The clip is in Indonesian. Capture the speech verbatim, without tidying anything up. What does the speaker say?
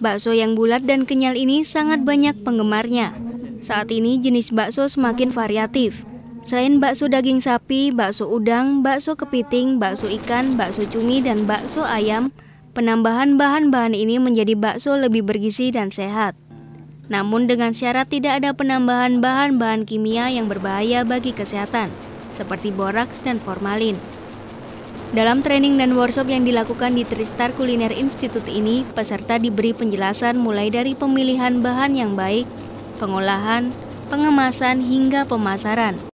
Bakso yang bulat dan kenyal ini sangat banyak penggemarnya. Saat ini jenis bakso semakin variatif. Selain bakso daging sapi, bakso udang, bakso kepiting, bakso ikan, bakso cumi, dan bakso ayam, penambahan bahan-bahan ini menjadi bakso lebih bergizi dan sehat. Namun dengan syarat tidak ada penambahan bahan-bahan kimia yang berbahaya bagi kesehatan, seperti boraks dan formalin. Dalam training dan workshop yang dilakukan di Tristar Kuliner Institute ini, peserta diberi penjelasan mulai dari pemilihan bahan yang baik, pengolahan, pengemasan, hingga pemasaran.